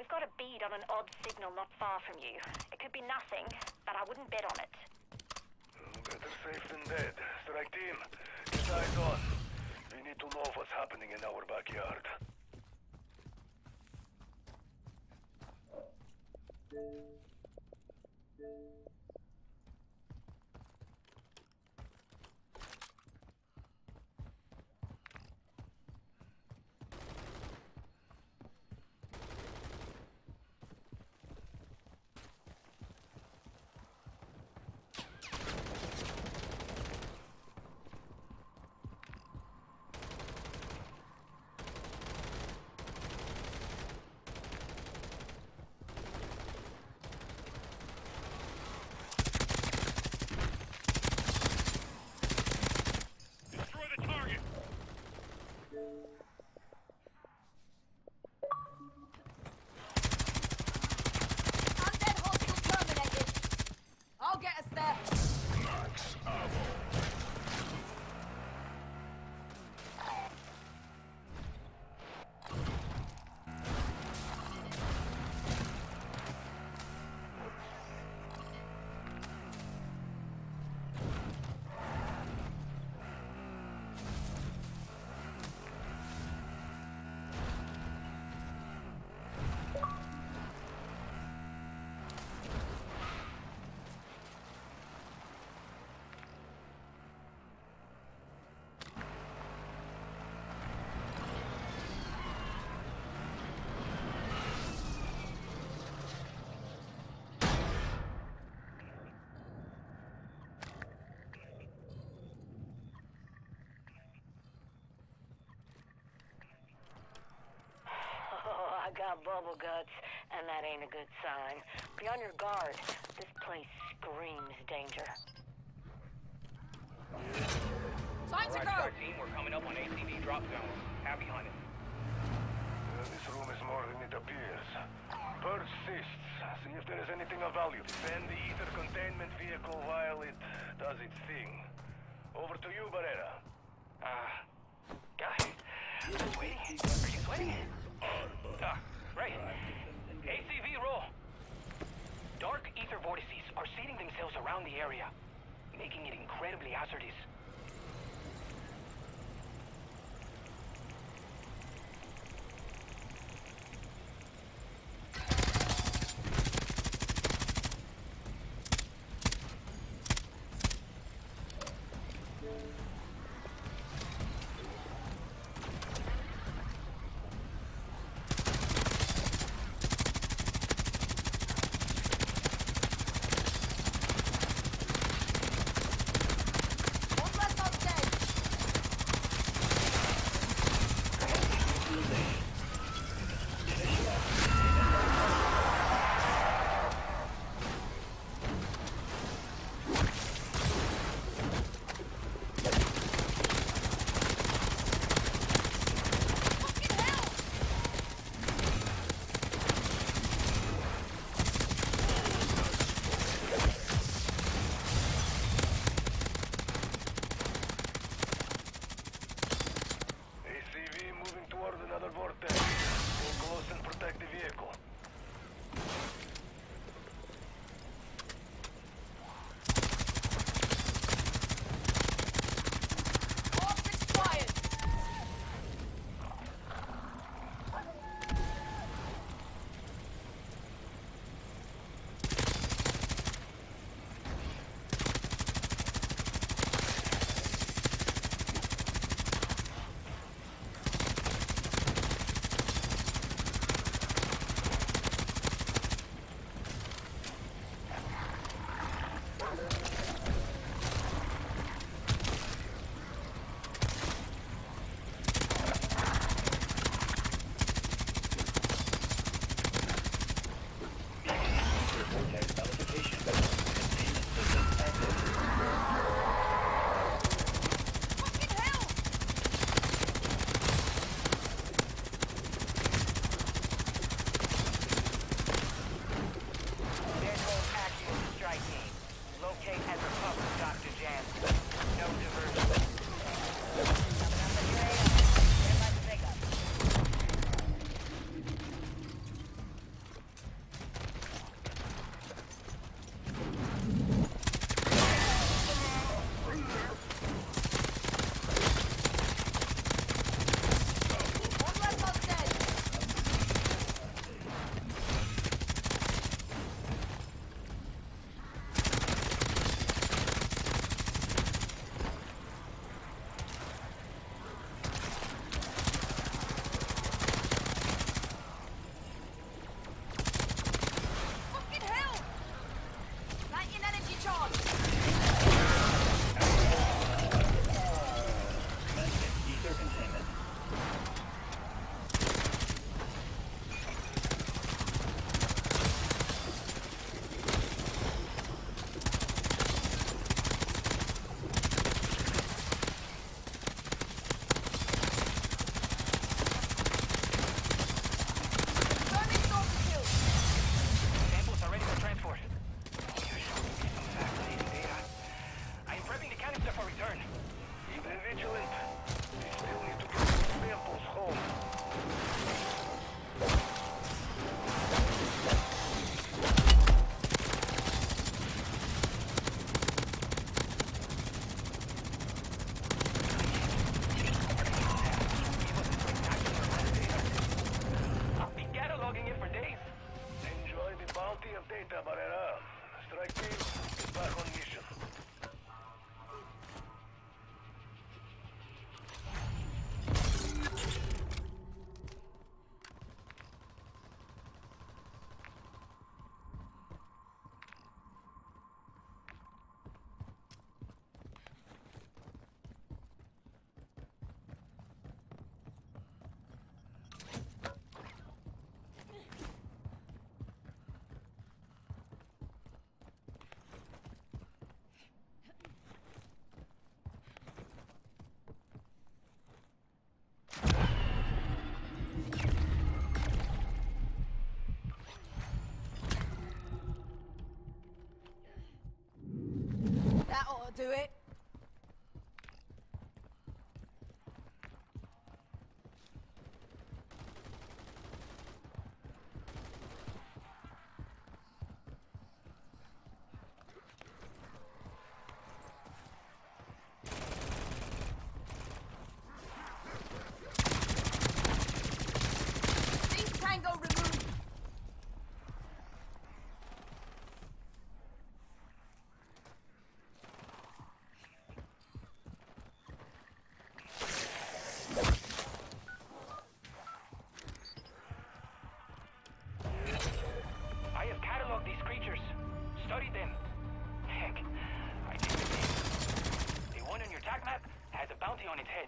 got a bead on an odd signal not far from you. It could be nothing, but I wouldn't bet on it. Better safe than dead. Strike team, get eyes on. We need to know what's happening in our backyard. I got bubble guts, and that ain't a good sign. Be on your guard. This place screams danger. Time to go! Alright, team, we're coming up on ACV drop zone. Happy hunting. This room is more than it appears. Persists. See if there is anything of value. Defend the ether containment vehicle while it does its thing. Over to you, Barrera. Guys, I'm waiting. Are you sweating? Right. ACV roll. Dark ether vortices are seeding themselves around the area, making it incredibly hazardous. Barrera. Strike team, get back on mission. That ought to do it. Cease Tango removed. I have cataloged these creatures, studied them. Heck, I think the one on your tag map has a bounty on its head.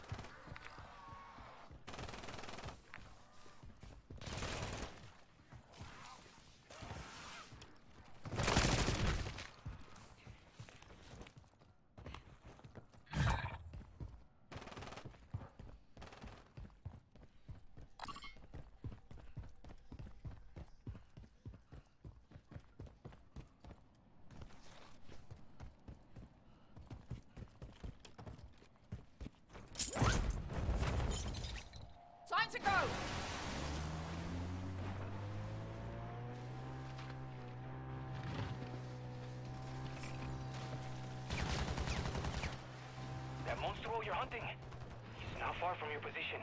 Time to go. That monster you're hunting, he's not far from your position.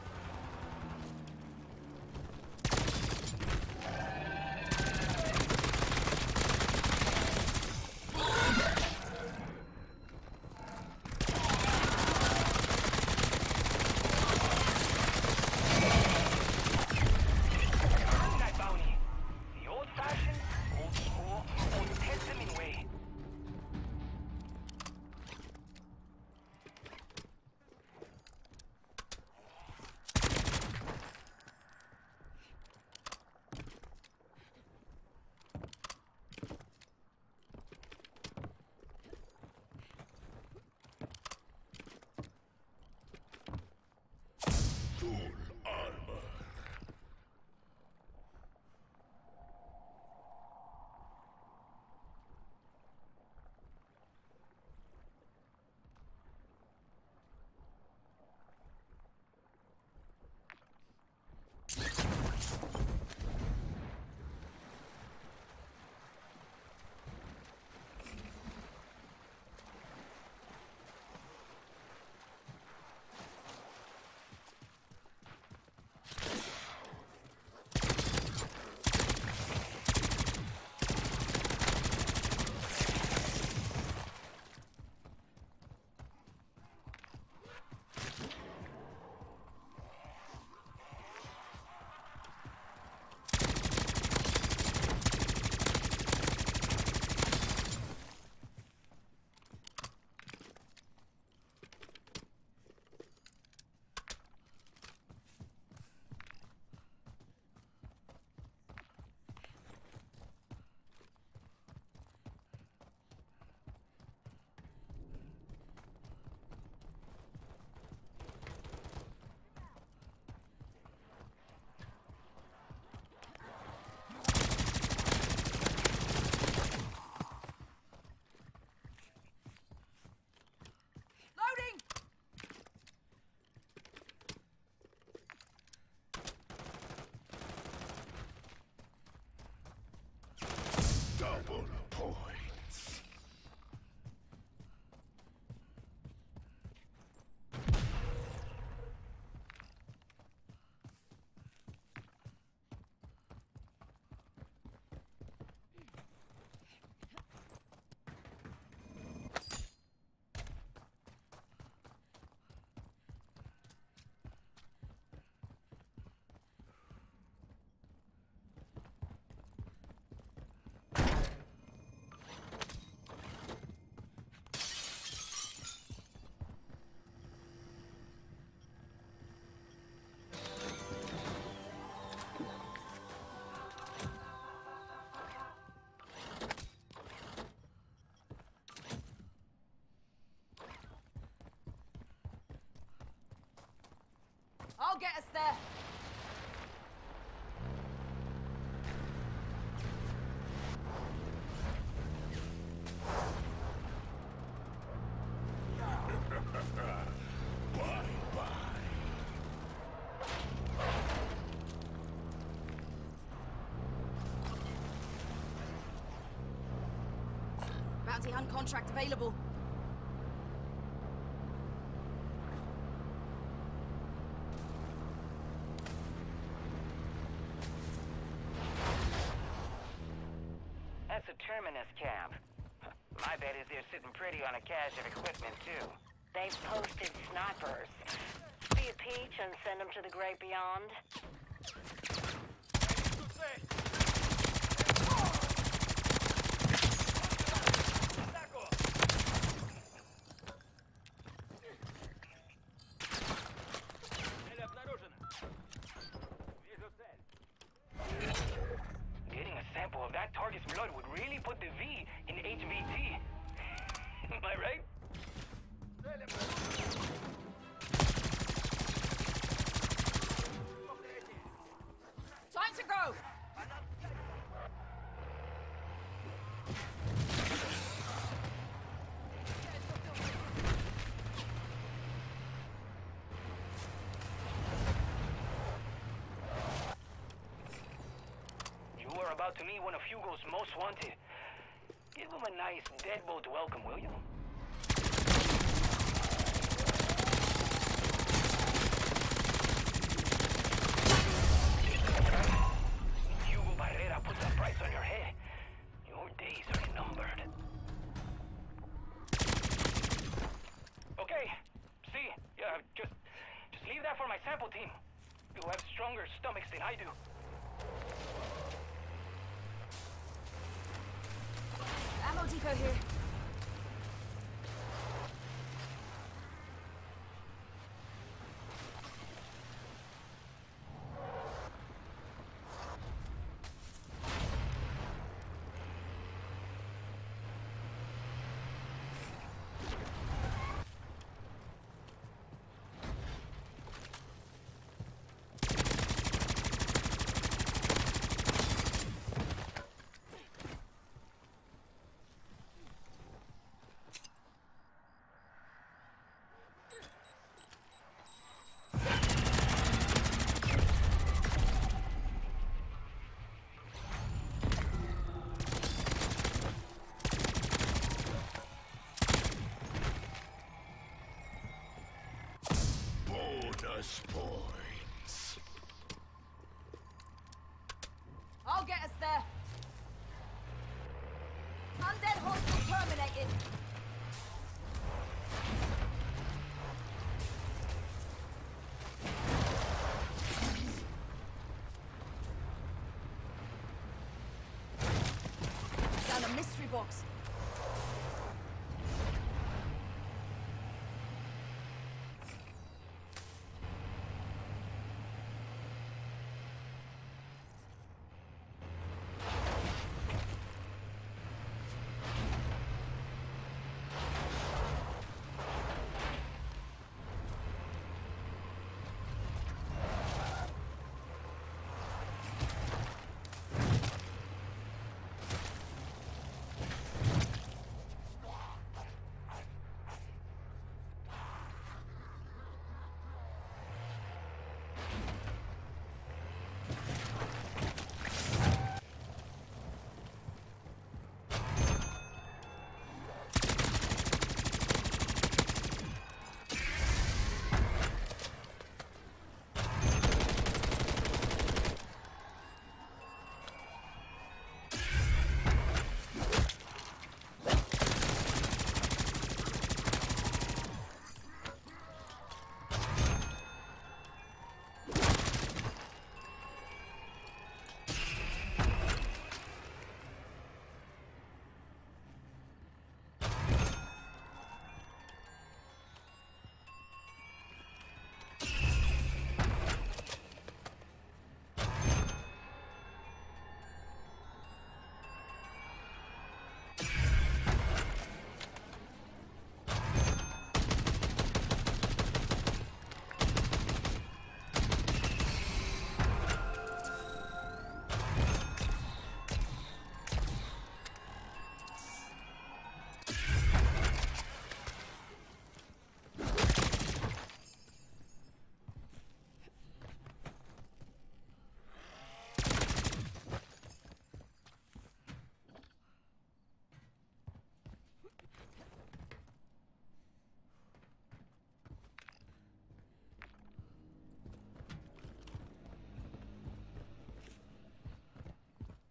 Earn that bounty. The old-fashioned, old-school, old-testament way. I'll get us there. Bounty hunt contract available. That's a terminus camp. My bet is they're sitting pretty on a cache of equipment, too. They've posted snipers. Be a peach and send them to the great beyond. Getting a sample of that target's blood would really put the V in HVT. Am I right? Time to go. You are about to meet one of Hugo's most wanted. Give him a nice deadbolt welcome, will you? Hugo Barrera puts a price on your head. Your days are numbered. Okay, see, yeah, just leave that for my sample team. You have stronger stomachs than I do. Ammo depot here. Bonus points. I'll get us there. Undead hostile terminated. Down a mystery box.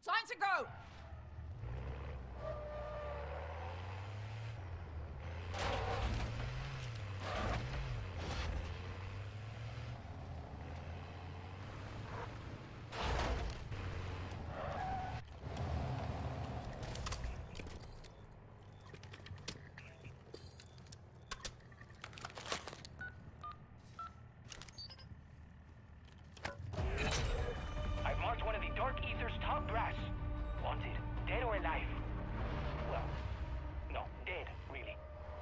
Time to go! I've marked one of the Dark Ether's top brass. Wanted, dead or alive. Well, no, dead, really.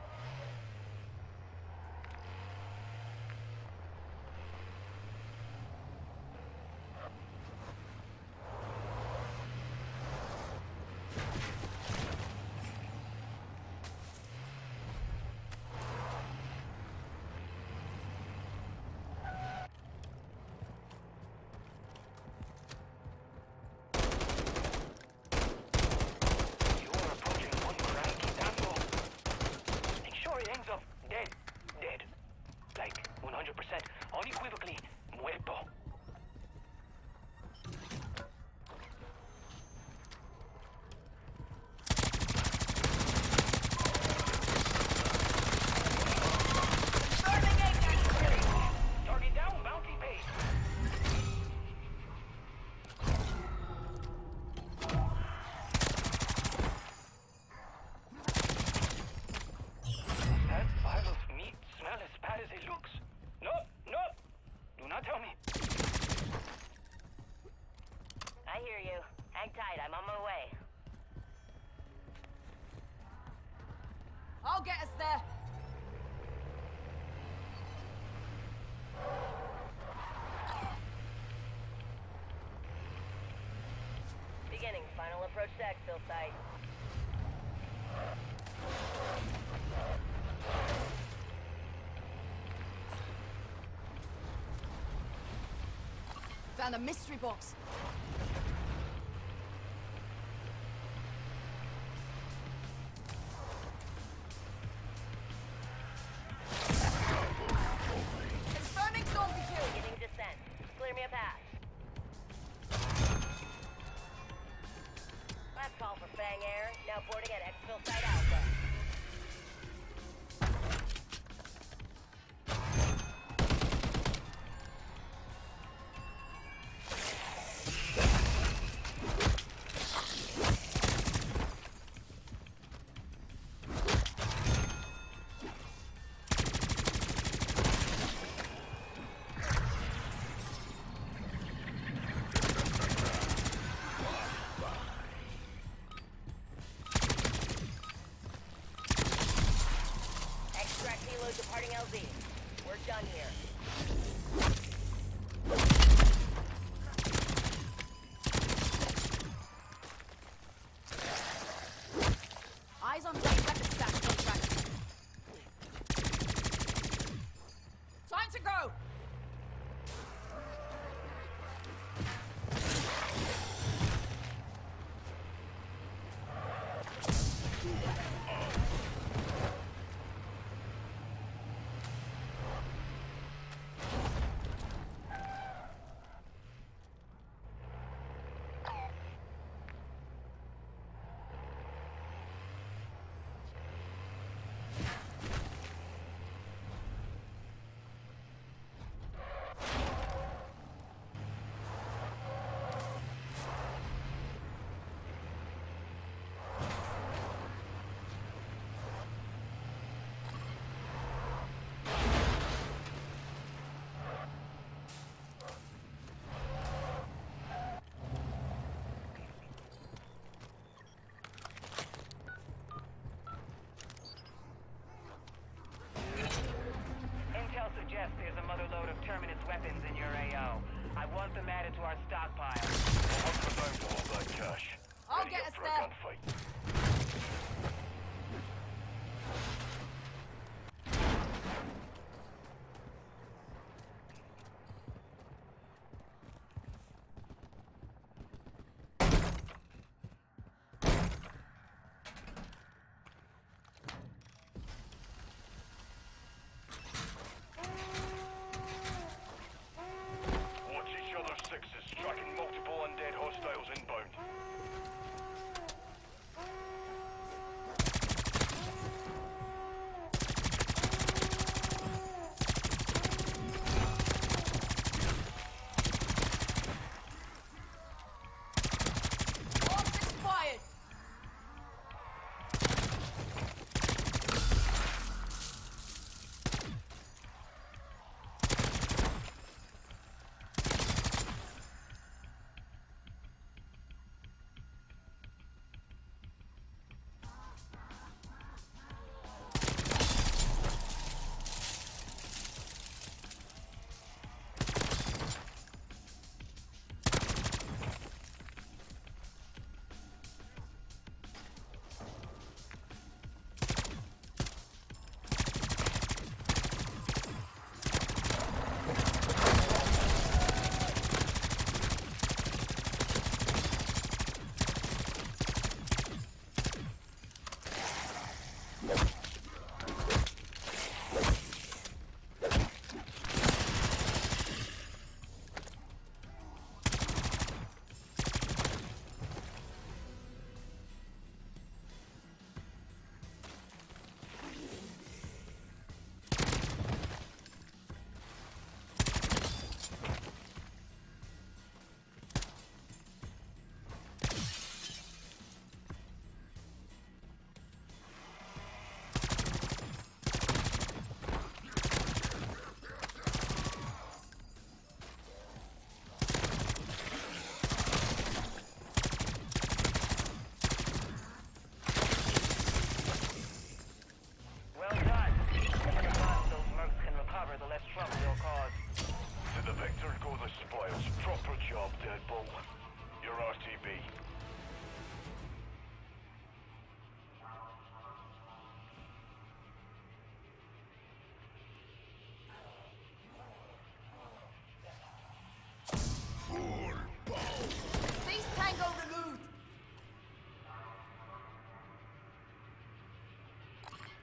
You're approaching one cranky taco. Make sure it ends up dead. Dead. Like, 100%, unequivocally, muerto. Target down, bounty paid. That pile of meat smell as bad as it looks. No, no! Do not tell me. I hear you. Hang tight, I'm on my way. I'll get us there. Beginning final approach to exfil site. Found a mystery box. Confirming zombie kill. Beginning descent. Clear me a path. Last call for Fang Air. Now boarding at exfil site Alpha. Extract helo departing LZ. We're done here. Eyes on light weapon stash contract. Time to go!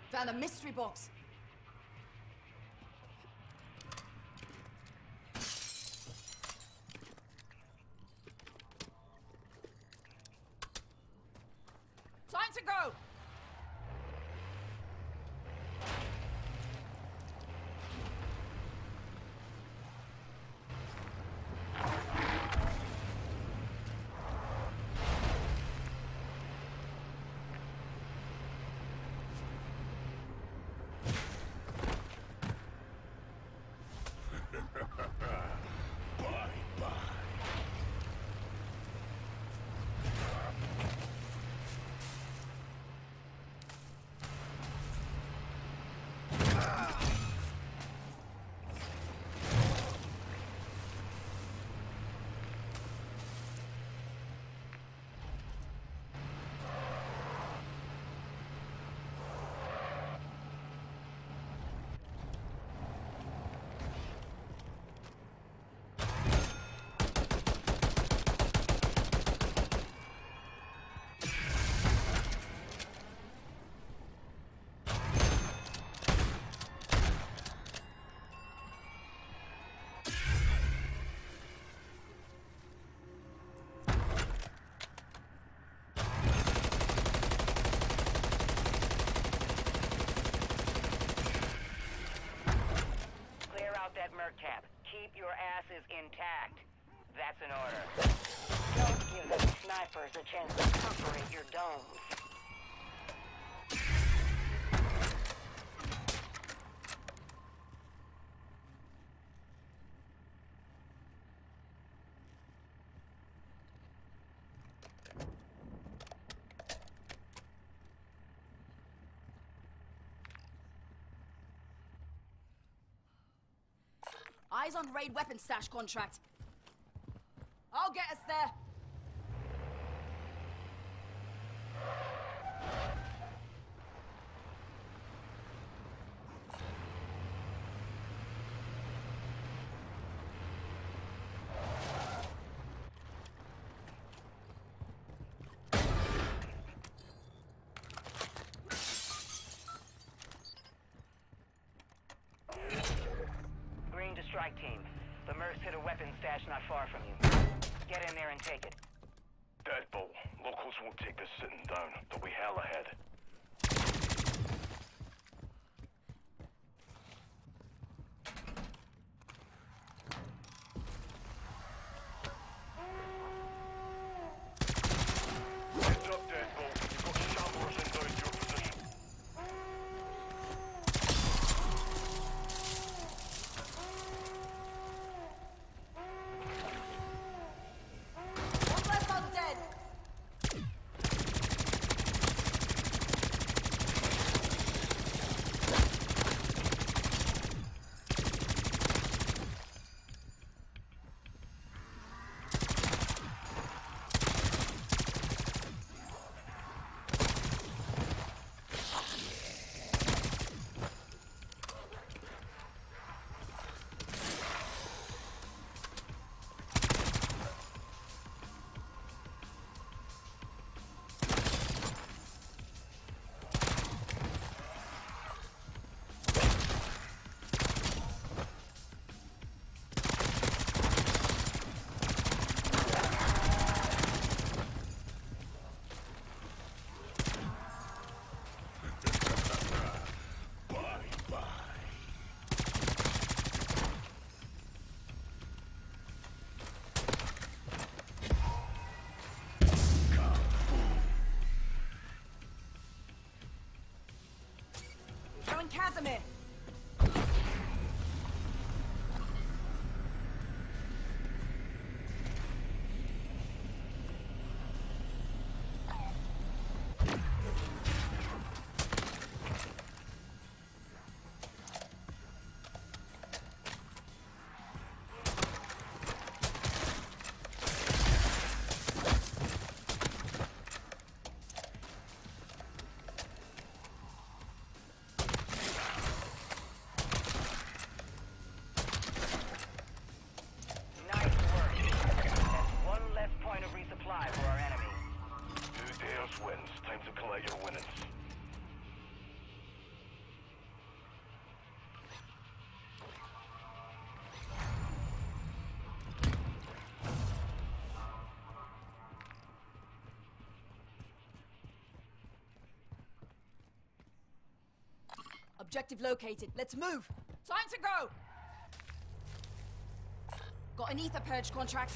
Found a mystery box. Time to go! That Mercap. Keep your asses intact. That's an order. Don't give those snipers a chance to perforate your domes. Eyes on raid weapon stash contract. I'll get us there. Strike team. The Mercs hit a weapons stash not far from you. Get in there and take it. Deadbolt. Locals won't take this sitting down. There'll be hell ahead. Heads up, Deadbolt. You've got shamblers inbound your position. One left undead. Casimir. Wins. Time to collect your winnings. Objective located. Let's move. Time to go. Got an ether purge contract.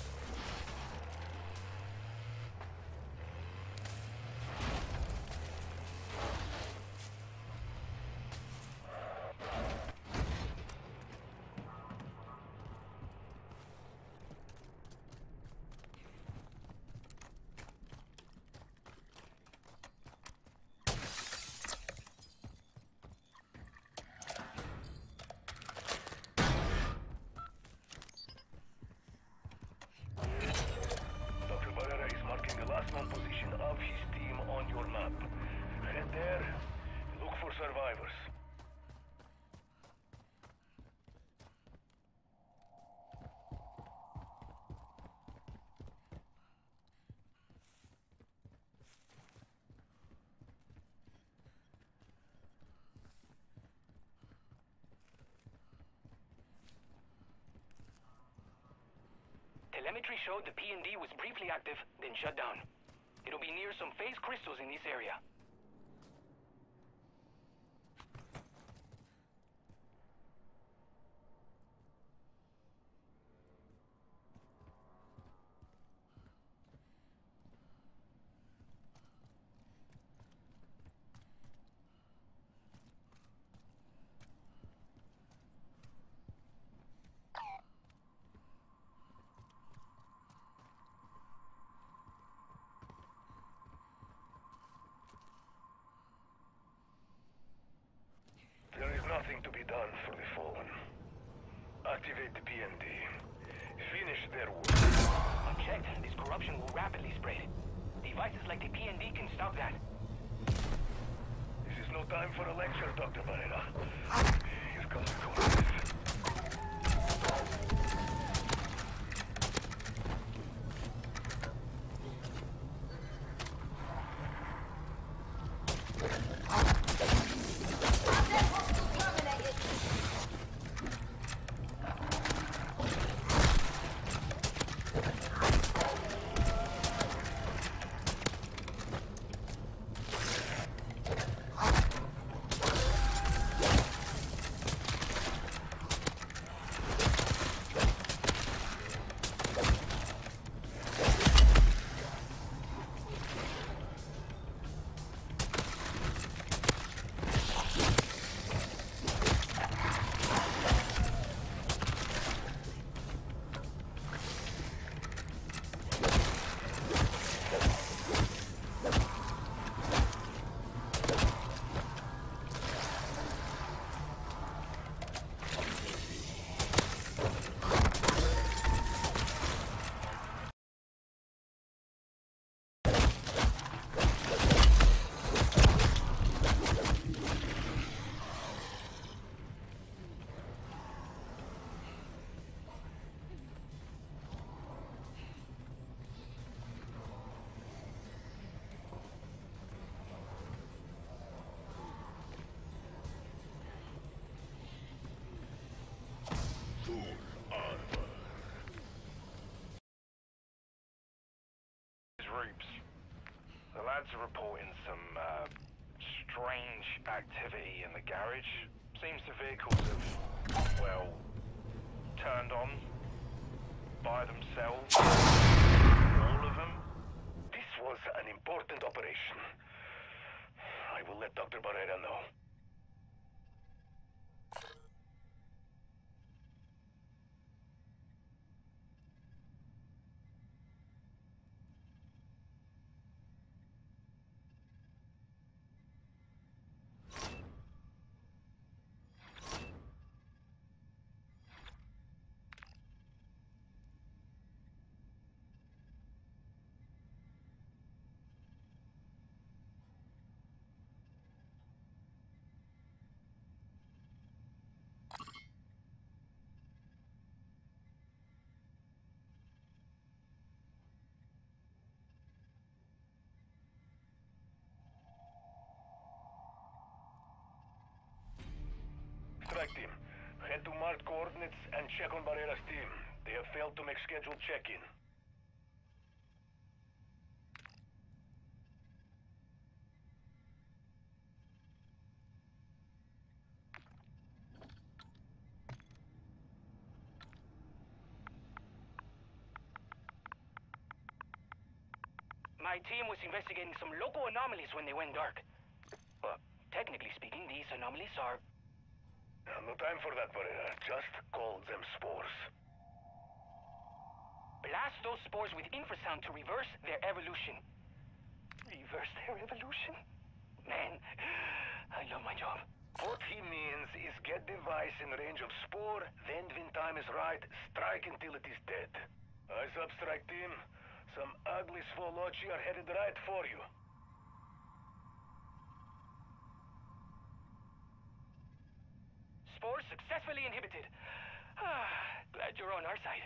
Position of his team on your map. Head there, look for survivors. Telemetry showed the P&D was briefly active, then shut down. It'll be near some phase crystals in this area. Nothing to be done for the fallen. Activate the PND. Finish their work. Unchecked, this corruption will rapidly spread. Devices like the PND can stop that. This is no time for a lecture, Dr. Barrera. Here comes the corrective. Groups. The lads are reporting some strange activity in the garage. Seems the vehicles have, well, turned on by themselves. All of them. This was an important operation. I will let Dr. Barrera know. Strike team, head to marked coordinates and check on Barrera's team. They have failed to make scheduled check-in. My team was investigating some local anomalies when they went dark. Well, technically speaking, these anomalies are... No time for that, Pereira. Just call them spores. Blast those spores with infrasound to reverse their evolution. Reverse their evolution? Man, I love my job. What he means is get device in range of spore, then when time is right, strike until it is dead. Eyes up, strike team. Some ugly svolochi are headed right for you. Spores successfully inhibited. Glad you're on our side.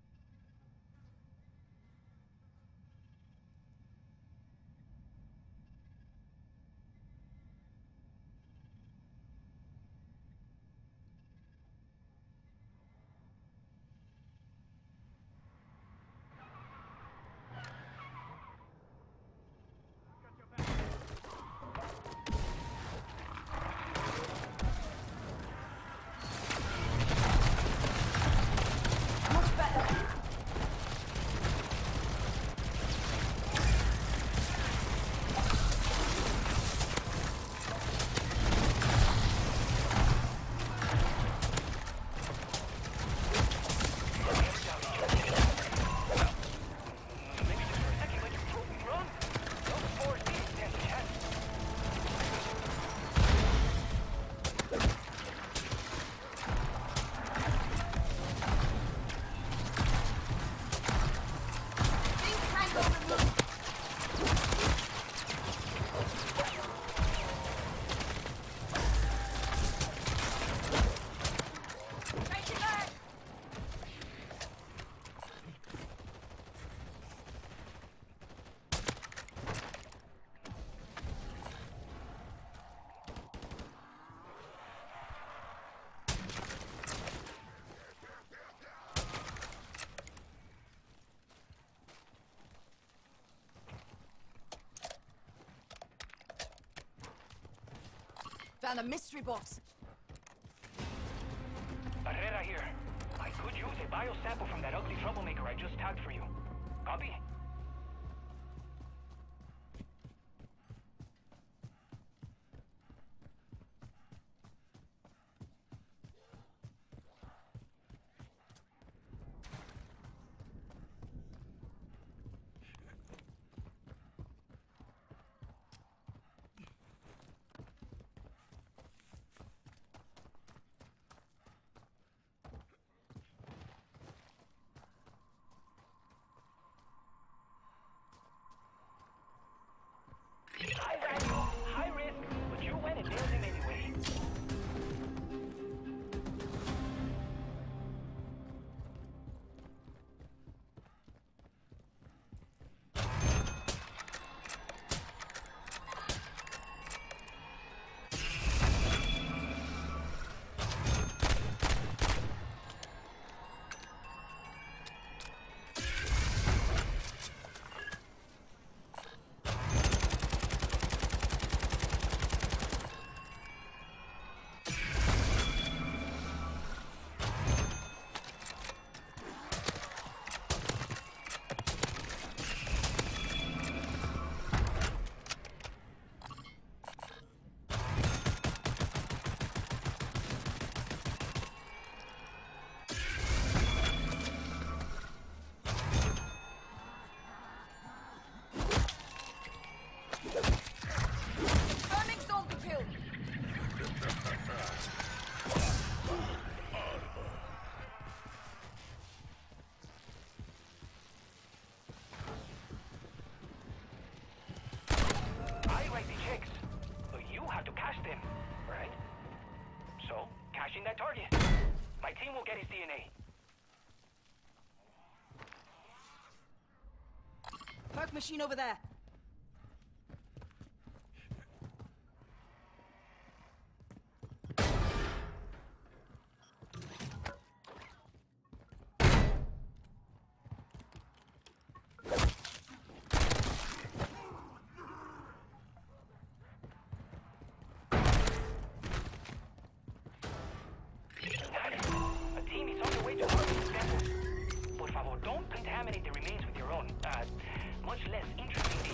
Found a mystery box. Herrera here. I could use a biosample from that ugly troublemaker I just tagged for you. Copy? High value, high risk, but you went and nailed him anyway. Confirming zombie kill. I write the checks, but you have to cash them, right? So, cashing that target. My team will get his DNA. Perk machine over there. A team is on the way to harvest samples. Por favor, don't contaminate the remains with your own, much less interesting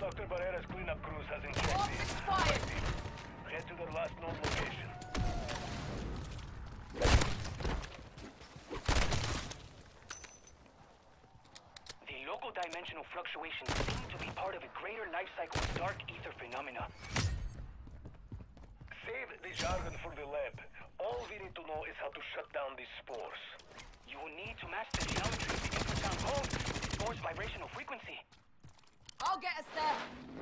Dr. Barrera's cleanup crews hasn't checked Oh, in. expired! Head to their last known location. The local dimensional fluctuations seem to be part of a greater life cycle of dark ether phenomena. Save the jargon for the lab. All we need to know is how to shut down these spores. You will need to match the geometry of the input sound code with the spore's vibrational frequency. I'll get us there.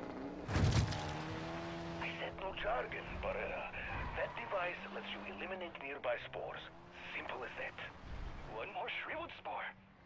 I said no jargon, Barrera. That device lets you eliminate nearby spores. Simple as that. One more shriveled spore.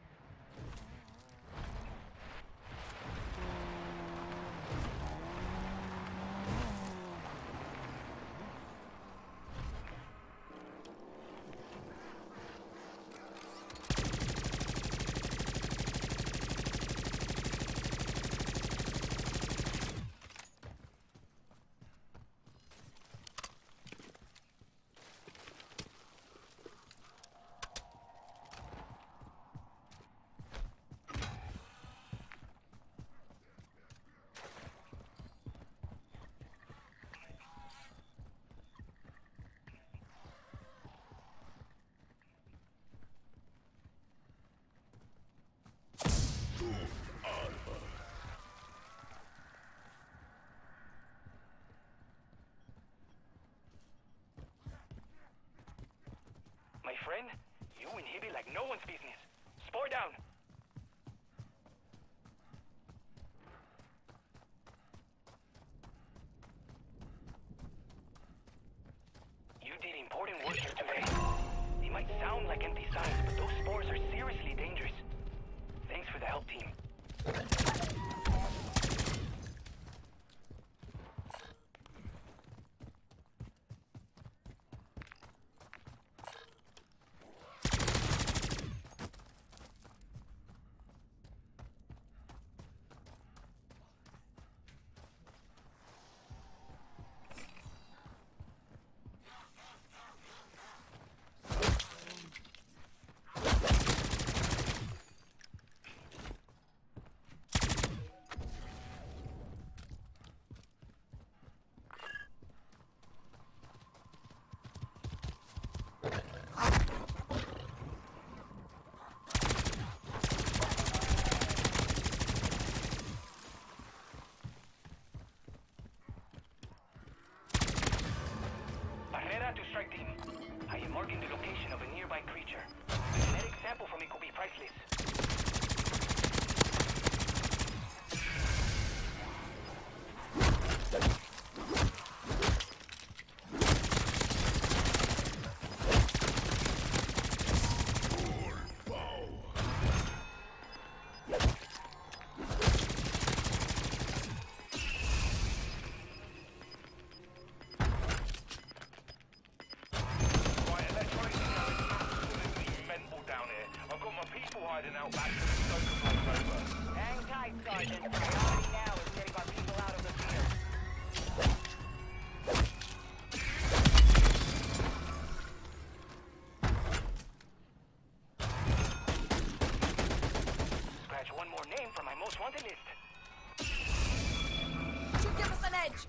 My friend, you inhibit like no one's business. Spore down. You did important work here today. It might sound like empty science, but those spores are seriously dangerous. Thanks for the help, team. To strike team. I am marking the location of a nearby creature. A genetic sample from it could be priceless. Hiding out back to the Stoker place over. Hang tight, Sergeant. Priority now is getting our people out of the field. Scratch one more name from my most wanted list. Should give us an edge.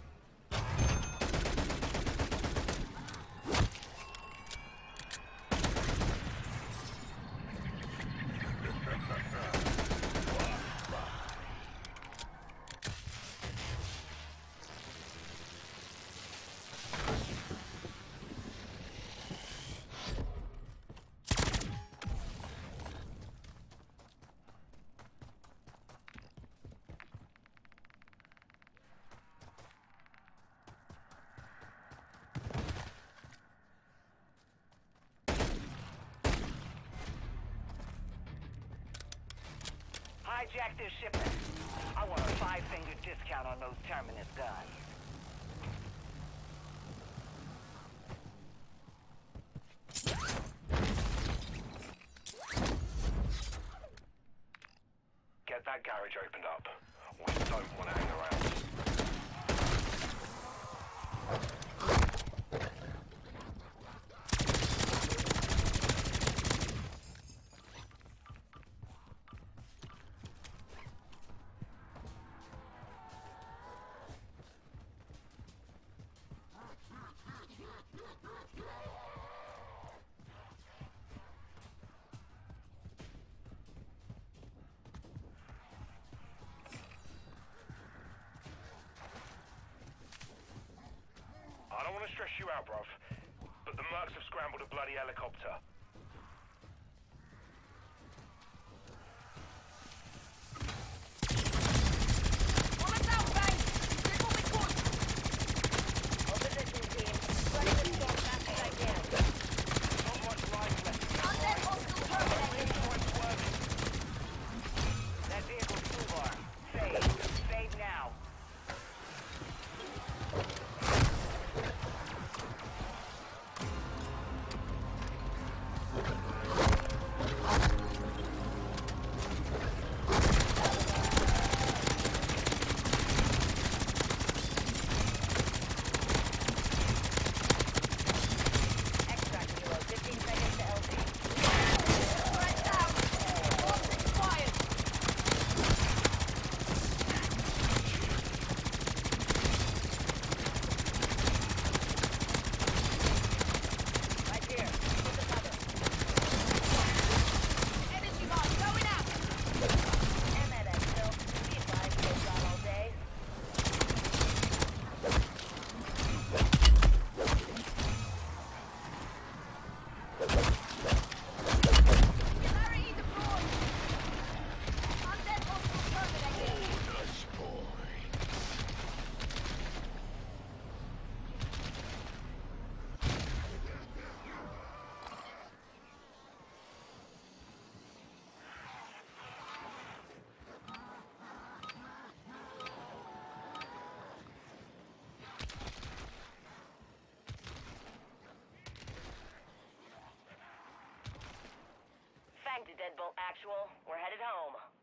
Hijack this shipment. I want a 5-finger discount on those Terminus guns. Get that garage opened up. We don't want to hang around. stress you out, bruv, but the mercs have scrambled a bloody helicopter. Thank you, Deadbolt Actual. We're headed home.